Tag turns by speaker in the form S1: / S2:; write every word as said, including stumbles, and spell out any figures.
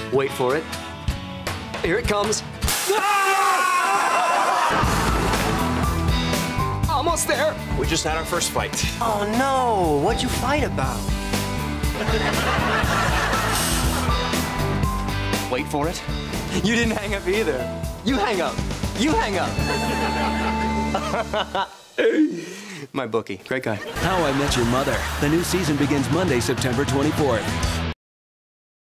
S1: Wait for it. Here it comes. Almost there.
S2: We just had our first fight.
S3: Oh, no. What'd you fight about?
S1: Wait for it. You didn't hang up either. You hang up. You hang up. My bookie. Great guy.
S4: How I Met Your Mother. The new season begins Monday, September twenty-fourth.